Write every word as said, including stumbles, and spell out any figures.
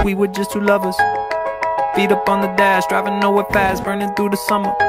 we were just two lovers. Feet up on the dash, driving nowhere fast, burning through the summer.